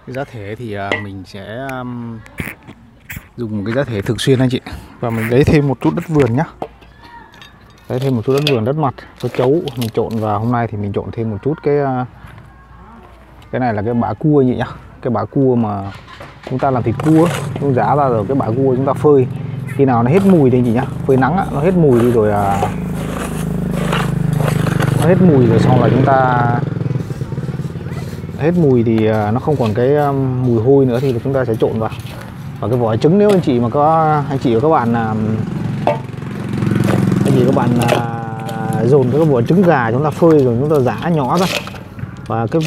Cái giá thể thì mình sẽ dùng một cái giá thể thường xuyên anh chị. Và mình lấy thêm một chút đất vườn nhá. Lấy thêm một chút đất vườn, đất mặt có chấu mình trộn vào. Hôm nay thì mình trộn thêm một chút cái này là cái bã cua anh chị nhá. Cái bã cua mà chúng ta làm thịt cua, chúng giá ra rồi cái bã cua chúng ta phơi khi nào nó hết mùi đi anh chị nhá. Phơi nắng á, nó hết mùi đi rồi nó hết mùi rồi xong là chúng ta hết mùi thì nó không còn cái mùi hôi nữa thì chúng ta sẽ trộn vào. Và cái vỏ trứng, nếu anh chị mà có anh chị và các bạn dồn cái vỏ trứng gà chúng ta phơi rồi chúng ta giã nhỏ ra. Và cái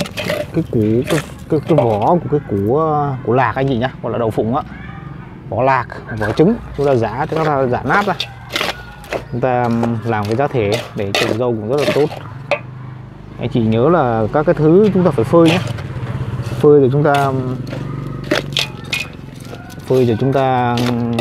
vỏ của cái củ lạc anh chị nhá, gọi là đậu phụng á, vỏ lạc, vỏ trứng chúng ta giã nát ra. Chúng ta làm cái giá thể để trồng dâu cũng rất là tốt. Anh chị nhớ là các cái thứ chúng ta phải phơi nhé. Phơi rồi chúng ta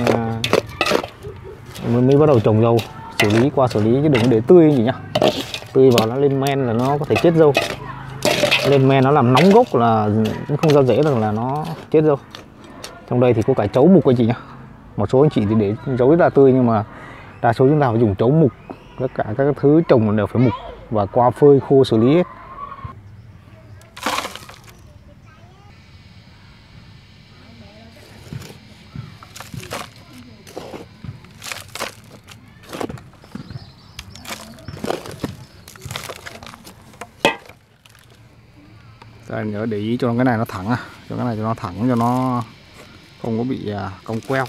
mới bắt đầu trồng dâu. Xử lý chứ đừng để tươi gì nhá. Tươi vào nó lên men là nó có thể chết dâu. Lên men nó làm nóng gốc là không ra rễ được là nó chết dâu. Trong đây thì có cả chấu mục anh chị nhá. Một số anh chị thì để dấu rất là tươi nhưng mà đa số chúng ta phải dùng chấu mục. Tất cả các thứ trồng đều phải mục và qua phơi khô xử lý hết. Ta nhớ để ý cho cái này nó thẳng, cho cái này cho nó thẳng, cho nó không có bị cong queo.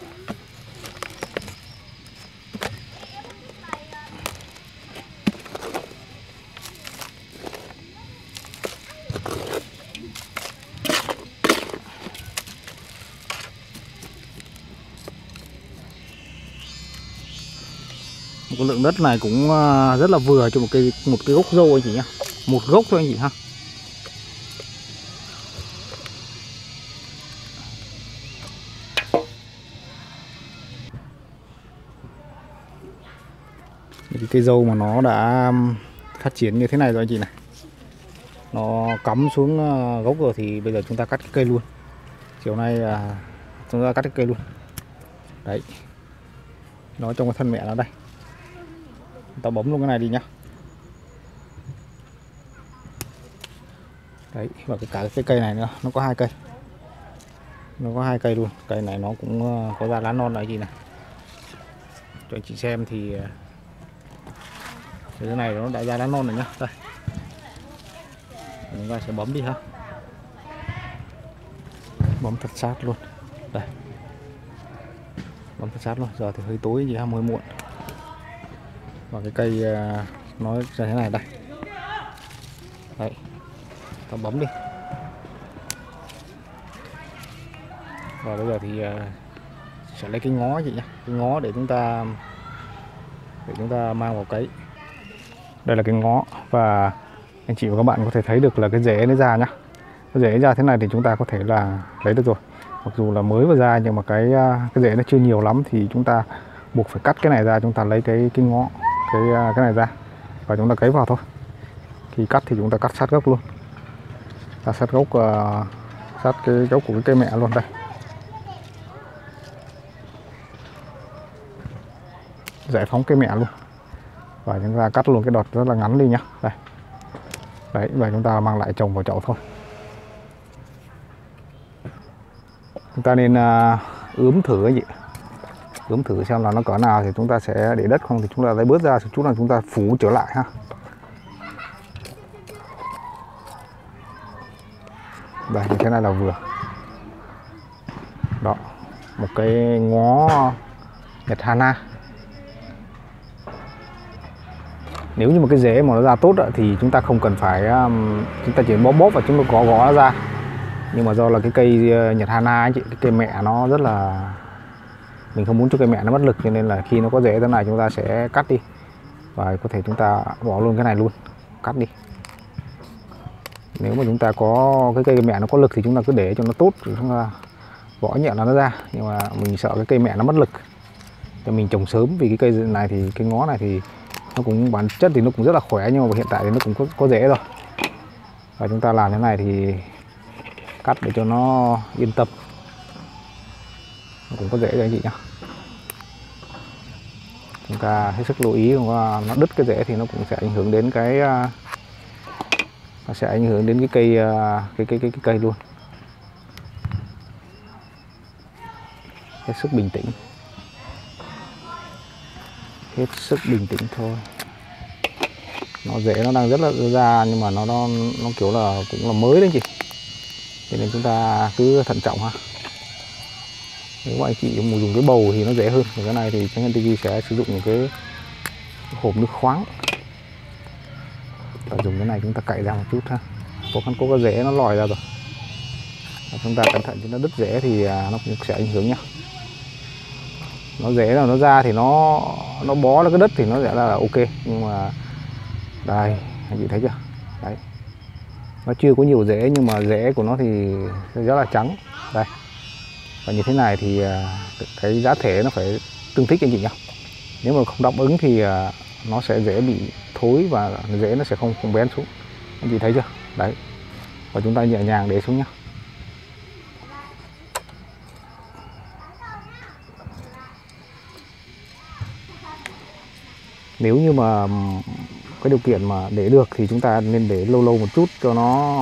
Một lượng đất này cũng rất là vừa cho một cái gốc dâu anh chị nhá. Một gốc thôi anh chị ha. Cái cây dâu mà nó đã phát triển như thế này rồi anh chị này, nó cắm xuống gốc rồi thì bây giờ chúng ta cắt cái cây luôn. Chiều nay chúng ta cắt cái cây luôn. Đấy, nó trong cái thân mẹ nó đây. Ta bấm luôn cái này đi nhá. Đấy, và cả cái cây này nữa, nó có 2 cây. Nó có 2 cây luôn. Cây này nó cũng có ra lá non này chị này. Cho anh chị xem thì cái này nó đã ra lá non rồi nhá. Đây. Chúng ta sẽ bấm đi ha. Bấm thật sát luôn. Đây. Bấm thật sát luôn. Giờ thì hơi tối gì ha, hơi muộn. Và cái cây nó ra thế này đây. Đấy. Ta bấm đi. Và bây giờ thì sẽ lấy cái ngó chị nhé. Cái ngó để chúng ta mang vào cấy. Đây là cái ngó và anh chị và các bạn có thể thấy được là cái rễ nó ra nhá. Cái rễ ra thế này thì chúng ta có thể là lấy được rồi. Mặc dù là mới vừa ra nhưng mà cái rễ nó chưa nhiều lắm thì chúng ta buộc phải cắt cái này ra, chúng ta lấy cái ngó cái này ra và chúng ta cấy vào thôi. Khi cắt thì chúng ta cắt sát gốc luôn. Sát gốc sát cái gốc của cái cây mẹ luôn đây. Giải phóng cây mẹ luôn. Và chúng ta cắt luôn cái đọt rất là ngắn đi nhá. Đây. Đấy, và chúng ta mang lại trồng vào chậu thôi. Chúng ta nên ướm thử cái gì. Ướm thử xem là nó cỡ nào thì chúng ta sẽ để đất, không thì chúng ta lấy bớt ra chút là chúng ta phủ trở lại ha. Đây, như thế này là vừa. Đó, một cái ngó Nhật Hana. Nếu như một cái rễ mà nó ra tốt thì chúng ta không cần phải chúng ta chỉ bóp và chúng ta gõ nó ra. Nhưng mà do là cái cây Nhật Hana ấy chị, cái cây mẹ nó rất là, mình không muốn cho cây mẹ nó mất lực, cho nên là khi nó có rễ thế này chúng ta sẽ cắt đi. Và có thể chúng ta bỏ luôn cái này luôn, cắt đi. Nếu mà chúng ta có cái cây mẹ nó có lực thì chúng ta cứ để cho nó tốt, rồi chúng ta gõ nhẹ là nó ra. Nhưng mà mình sợ cái cây mẹ nó mất lực cho mình trồng sớm, vì cái cây này thì cái ngó này thì nó cũng bản chất thì nó cũng rất là khỏe, nhưng mà hiện tại thì nó cũng có rễ rồi. Và chúng ta làm thế này thì cắt để cho nó yên tâm. Cũng có rễ cho anh chị nhá. Chúng ta hết sức lưu ý, nó đứt cái rễ thì nó cũng sẽ ảnh hưởng đến cái cái cây luôn. Hết sức bình tĩnh, hết sức bình tĩnh thôi. Nó rễ nó đang rất là ra nhưng mà nó kiểu là cũng là mới đấy chị, cho nên chúng ta cứ thận trọng ha. Nếu mà anh chị dùng cái bầu thì nó dễ hơn. Cái này thì Khánh Nhân TV sẽ sử dụng cái hộp nước khoáng, và dùng cái này chúng ta cạy ra một chút ha. Có cái rễ nó lòi ra rồi, chúng ta cẩn thận cho nó đứt rễ thì nó cũng sẽ ảnh hưởng nhá. Nó rễ là nó ra thì nó bó ra cái đất thì nó sẽ là ok, nhưng mà đây anh chị thấy chưa, đấy, nó chưa có nhiều rễ nhưng mà rễ của nó thì rất là trắng đây. Và như thế này thì cái giá thể nó phải tương thích anh chị nhá. Nếu mà không đáp ứng thì nó sẽ dễ bị thối và rễ nó sẽ không bén xuống. Anh chị thấy chưa? Đấy. Và chúng ta nhẹ nhàng để xuống nhá. Nếu như mà cái điều kiện mà để được thì chúng ta nên để lâu lâu một chút cho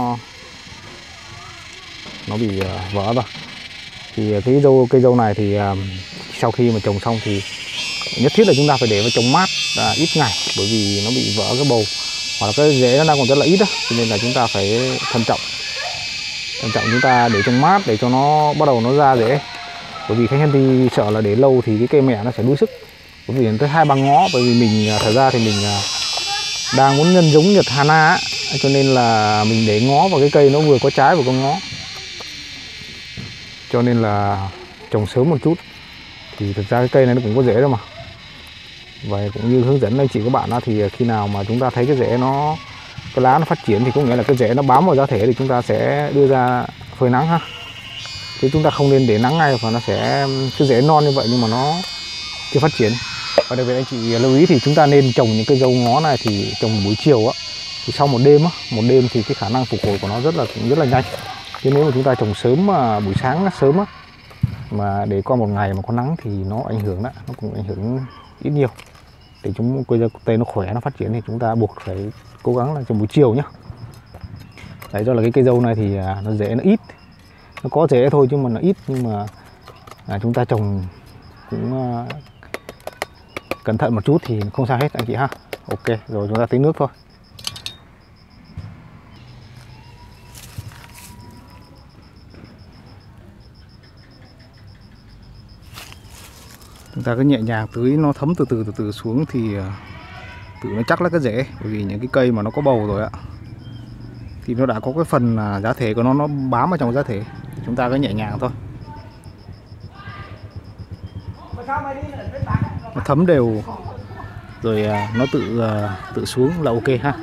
nó bị vỡ vào. Thì cái cây dâu này thì sau khi mà trồng xong thì nhất thiết là chúng ta phải để vào trồng mát ít ngày, bởi vì nó bị vỡ cái bầu hoặc là cái rễ nó đang còn rất là ít đó, cho nên là chúng ta phải thận trọng chúng ta để trồng mát để cho nó bắt đầu nó ra rễ. Bởi vì Khánh Nhân thì sợ là để lâu thì cái cây mẹ nó sẽ đuối sức, bởi vì tới 2-3 ngó. Bởi vì mình thật ra thì mình đang muốn nhân giống Nhật Hana, cho nên là mình để ngó vào cái cây nó vừa có trái vừa có ngó, cho nên là trồng sớm một chút. Thì thực ra cái cây này nó cũng có rễ đâu mà. Và cũng như hướng dẫn anh chị các bạn đó, thì khi nào mà chúng ta thấy cái rễ cái lá nó phát triển thì có nghĩa là cái rễ nó bám vào giá thể thì chúng ta sẽ đưa ra phơi nắng ha. Chứ chúng ta không nên để nắng ngay, và nó sẽ cái rễ non như vậy nhưng mà nó chưa phát triển. Và đặc biệt anh chị lưu ý thì chúng ta nên trồng những cây dâu ngó này thì trồng buổi chiều á, thì sau một đêm thì cái khả năng phục hồi của nó rất là nhanh. Chứ nếu mà chúng ta trồng sớm mà buổi sáng sớm á, mà để qua một ngày mà có nắng thì nó ảnh hưởng đó, nó cũng ảnh hưởng ít nhiều. Để cây tây nó khỏe, nó phát triển thì chúng ta buộc phải cố gắng là trồng buổi chiều nhá. Đấy, do là cái cây dâu này thì nó rễ nó ít, nó có rễ thôi chứ mà nó ít, nhưng mà chúng ta trồng cũng cẩn thận một chút thì không sao hết anh chị ha. Ok, rồi chúng ta tưới nước thôi. Chúng ta cứ nhẹ nhàng tưới nó thấm từ từ xuống thì tự nó chắc là cái rễ. Bởi vì những cái cây mà nó có bầu rồi ạ thì nó đã có cái phần giá thể của nó bám vào trong giá thể. Chúng ta cứ nhẹ nhàng thôi, nó thấm đều rồi nó tự xuống là ok ha.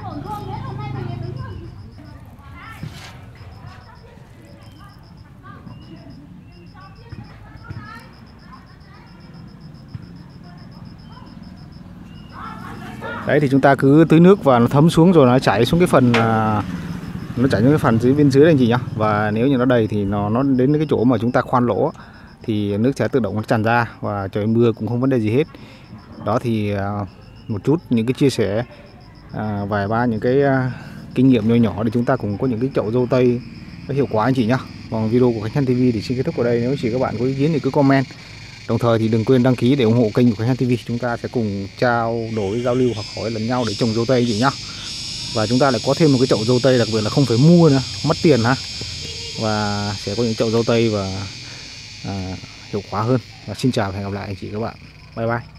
Đấy, thì chúng ta cứ tưới nước và nó thấm xuống rồi nó chảy xuống cái phần dưới bên dưới đây anh chị nhá. Và nếu như nó đầy thì nó đến cái chỗ mà chúng ta khoan lỗ thì nước sẽ tự động nó tràn ra, và trời mưa cũng không vấn đề gì hết. Đó thì một chút những cái chia sẻ vài ba những cái kinh nghiệm nhỏ nhỏ để chúng ta cùng có những cái chậu dâu tây nó hiệu quả anh chị nhá. Còn video của Khánh Nhân TV thì xin kết thúc ở đây. Nếu chị các bạn có ý kiến thì cứ comment. Đồng thời thì đừng quên đăng ký để ủng hộ kênh của Khánh Nhân TV. Chúng ta sẽ cùng trao đổi, giao lưu, học hỏi lẫn nhau để trồng dâu tây chị nhá. Và chúng ta lại có thêm một cái chậu dâu tây, đặc biệt là không phải mua nữa, mất tiền ha. Và sẽ có những chậu dâu tây và hiệu quả hơn. Và xin chào và hẹn gặp lại anh chị các bạn. Bye bye.